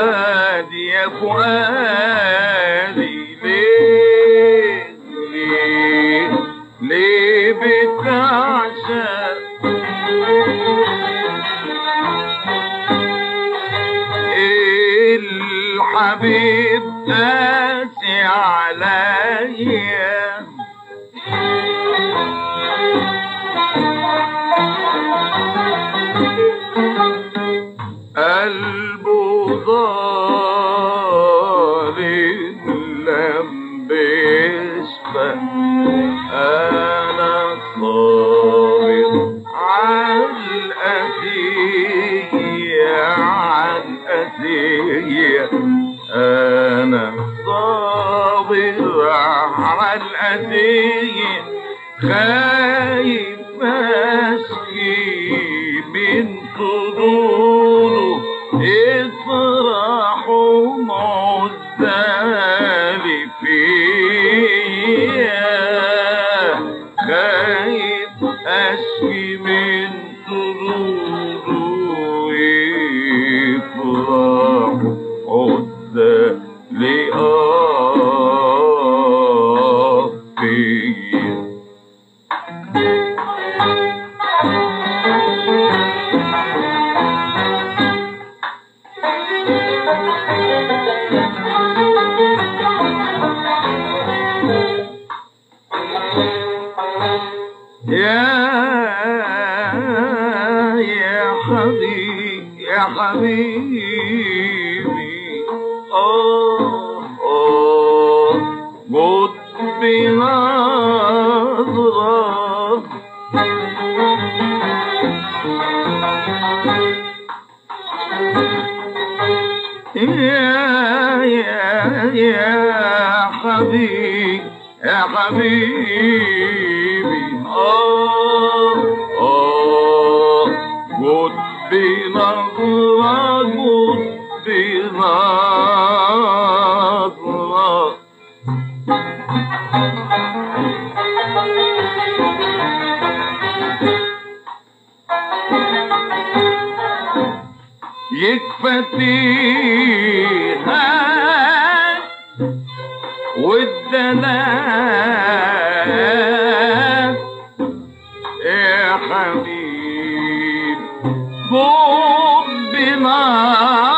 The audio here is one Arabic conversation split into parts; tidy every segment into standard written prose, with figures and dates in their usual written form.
فؤادي يا فؤادي ليه بتعشق الحبيب قاسي عليا قلبه ظالم لم بيشفى أنا صابر عالأذية أنا صابر عالأذية خايف أشكي من صدوره افرحوا معزالي فيا خايف أشكي من صدوره افرحوا معزالي فيا يا حبيبي موت بنظرة يا حبيبي موت بنظرة موت بنظرة يكفى فيها والدلال يا حبيب موت بنظرة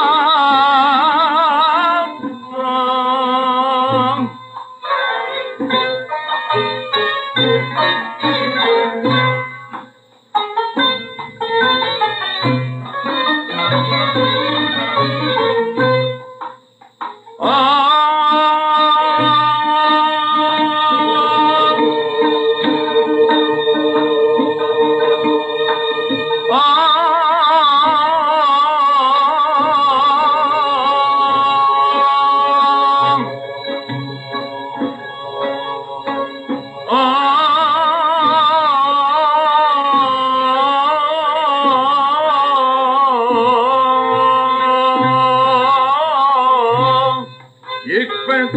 يكفى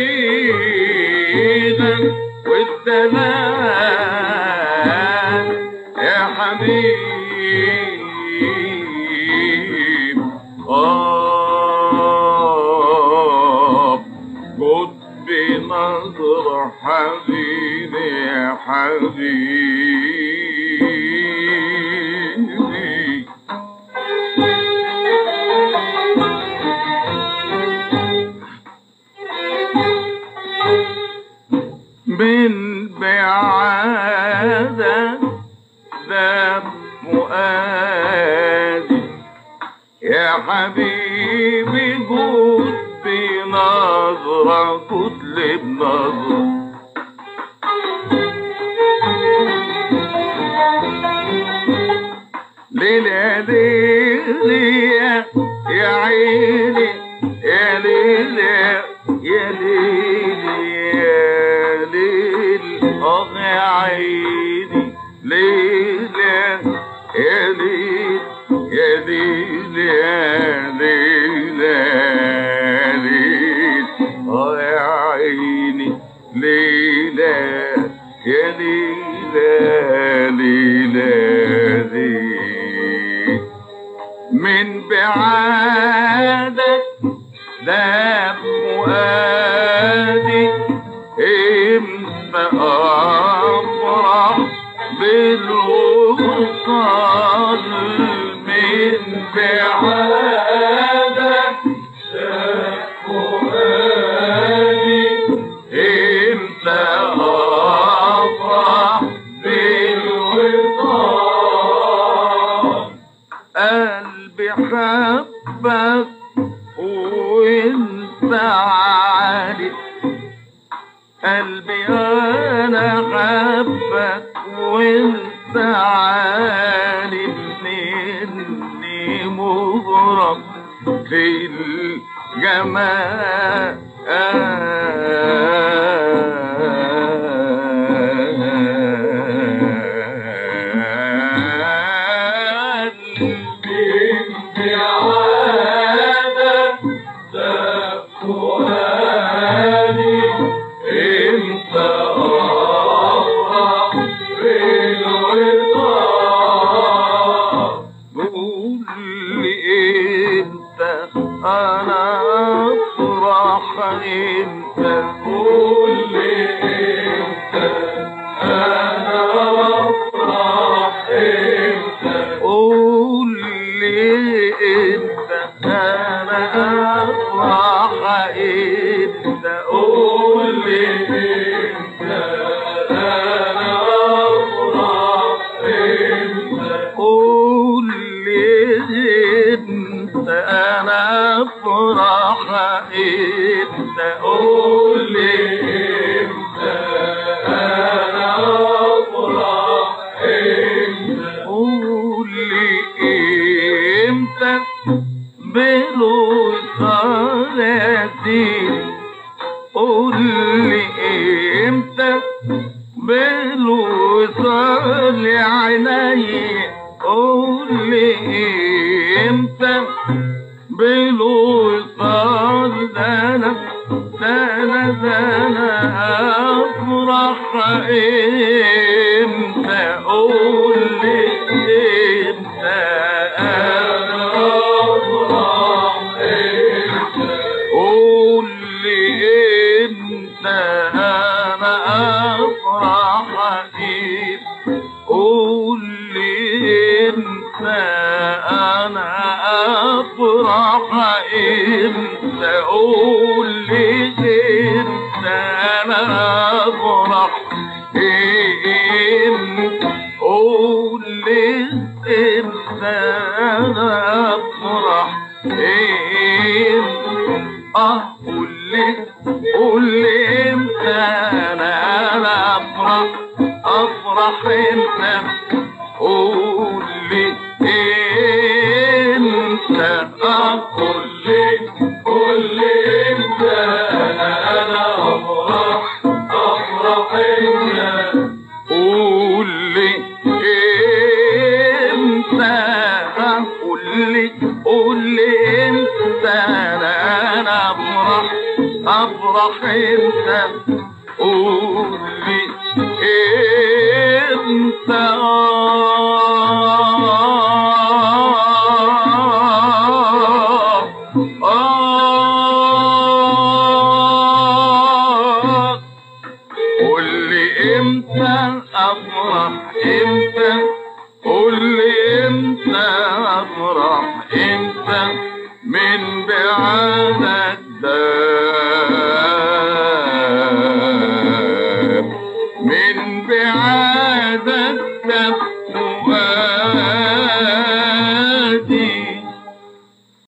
فينا والدلال يا حبيب موت بنظرة حبيبي يا حبيبي من بعادة ذاب فؤادي يا حبيبي قلت بنظرة قلت لي بنظرة ليلة ليلة يا عيني يا ليلة يا ليلة يا ليل يا عيني ليلة يا ليل يا ليل يا ليل يا ليل يا عيني ليلة يا ليلة ليلة من بعادك ده فؤادي امتى افرح بالوصال من بعادك ده فؤادي امتى افرح بالوصال قلبي حبك وانت عارف قلبي انا حبك وانت عارف اني مغرم في الجمال من بعدك ده